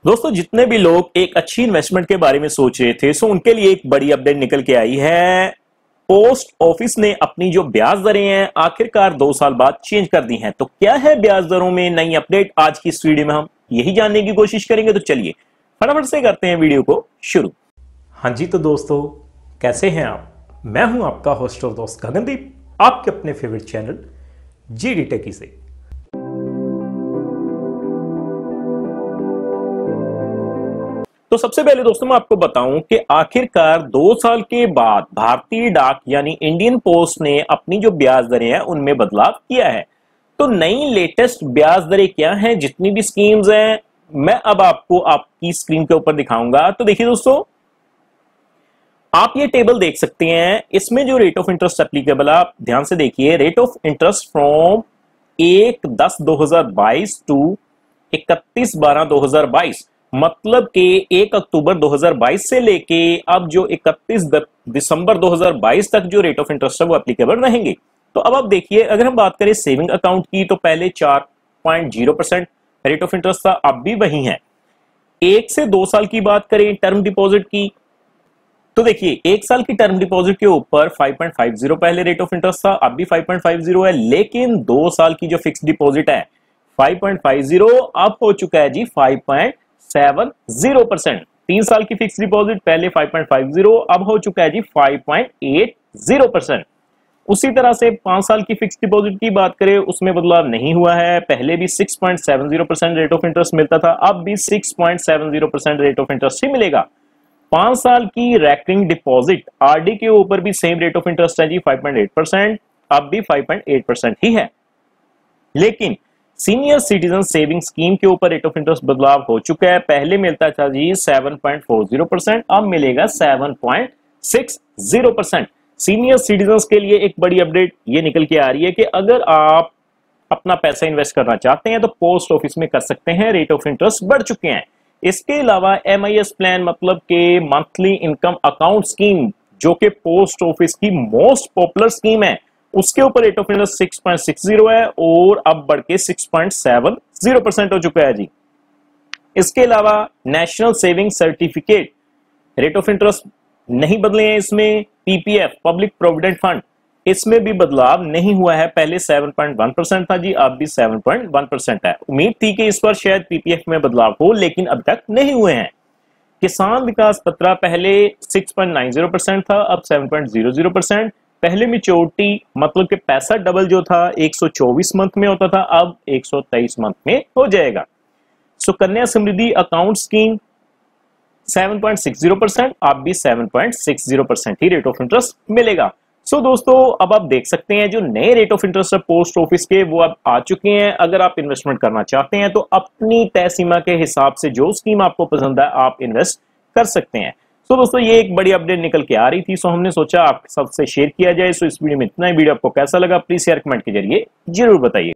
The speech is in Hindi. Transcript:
दोस्तों, जितने भी लोग एक अच्छी इन्वेस्टमेंट के बारे में सोच रहे थे, सो उनके लिए एक बड़ी अपडेट निकल के आई है। पोस्ट ऑफिस ने अपनी जो ब्याज दरें हैं आखिरकार 2 साल बाद चेंज कर दी हैं। तो क्या है ब्याज दरों में नई अपडेट, आज की इस वीडियो में हम यही जानने की कोशिश करेंगे। तो चलिए फटाफट से करते हैं वीडियो को शुरू। हाँ जी, तो दोस्तों कैसे हैं आप? मैं हूं आपका होस्ट और दोस्त गगनदीप, आपके अपने फेवरेट चैनल जीडी टेकी से। तो सबसे पहले दोस्तों मैं आपको बताऊं कि आखिरकार 2 साल के बाद भारतीय डाक यानी इंडियन पोस्ट ने अपनी जो ब्याज दरें हैं उनमें बदलाव किया है। तो नई लेटेस्ट ब्याज दरें क्या हैं, जितनी भी स्कीम्स हैं मैं अब आपको आपकी स्क्रीन के ऊपर दिखाऊंगा। तो देखिए दोस्तों, आप ये टेबल देख सकते हैं, इसमें जो रेट ऑफ इंटरेस्ट एप्लीकेबल, आप ध्यान से देखिए। Rate of interest from 1/10/2022 to 31/12/2022, मतलब कि 1 अक्टूबर 2022 से लेके अब जो 31 दिसंबर 2022 तक जो रेट ऑफ इंटरेस्ट है वो एप्लीकेबल रहेंगे। तो अब आप देखिए, अगर हम बात करें सेविंग अकाउंट की तो पहले 4.0% रेट ऑफ इंटरेस्ट था, अब भी वही है। 1 से 2 साल की बात करें टर्म डिपॉजिट की, तो देखिए 1 साल की टर्म डिपॉजिट के ऊपर 5.50 पहले रेट ऑफ इंटरेस्ट था, अब भी 5.50 है। लेकिन 2 साल की जो फिक्स डिपॉजिट है 5.50 अब हो चुका है जी 5.70%। 3 साल की फिक्स डिपॉजिट पहले 5.50 अब हो चुका है जी 5.80%। उसी तरह से 5 साल की फिक्स डिपॉजिट की बात करें, उसमें बदलाव नहीं हुआ है। पहले भी 6.70% रेट ऑफ इंटरेस्ट मिलता था, अब भी 6.70% रेट ऑफ इंटरेस्ट ही मिलेगा। 5 साल की रैकरिंग डिपॉजिट आरडी के ऊपर भी सेम रेट ऑफ इंटरेस्ट है जी 5.8%, अब भी 5.8% ही है। लेकिन सीनियर सिटीजन सेविंग स्कीम के ऊपर रेट ऑफ इंटरेस्ट बदलाव हो चुका है। पहले मिलता था जी 7.40%, अब मिलेगा 7.60%। सीनियर सिटीजन्स के लिए एक बड़ी अपडेट ये निकल के आ रही है कि अगर आप अपना पैसा इन्वेस्ट करना चाहते हैं तो पोस्ट ऑफिस में कर सकते हैं, रेट ऑफ इंटरेस्ट बढ़ चुके हैं। इसके अलावा MIS प्लान मतलब के मंथली इनकम अकाउंट स्कीम, जो कि पोस्ट ऑफिस की मोस्ट पॉपुलर स्कीम है, उसके ऊपर रेट ऑफ इंटरेस्ट 6.60 है और अब बढ़ के 6.70% हो चुका है जी। इसके अलावा national saving certificate rate of interest नहीं बदले हैं। इसमें PPF पब्लिक प्रोविडेंट फंड, इसमें भी बदलाव नहीं हुआ है। पहले 7.1% था जी, अब भी 7.1% है। उम्मीद थी कि इस बार शायद PPF में बदलाव हो, लेकिन अब तक नहीं हुए हैं। किसान विकास पत्रा पहले 6.90% था, अब 7.00%। पहले मेच्योरिटी मतलब कि पैसा डबल जो था 124 मंथ में होता था, अब 123 मंथ में हो जाएगा। सुकन्या समृद्धि अकाउंट स्कीम 7.60%, अब भी 7.60% ही रेट ऑफ इंटरेस्ट मिलेगा। सो दोस्तों, अब आप देख सकते हैं जो नए रेट ऑफ इंटरेस्ट है पोस्ट ऑफिस के वो अब आ चुके हैं। अगर आप इन्वेस्टमेंट करना चाहते हैं तो अपनी तय सीमा के हिसाब से जो स्कीम आपको पसंद है आप इन्वेस्ट कर सकते हैं। सो दोस्तों, ये एक बड़ी अपडेट निकल के आ रही थी, सो हमने सोचा आप सबसे शेयर किया जाए। सो इस वीडियो में इतना ही। वीडियो आपको कैसा लगा प्लीज शेयर कमेंट के जरिए जरूर बताइए।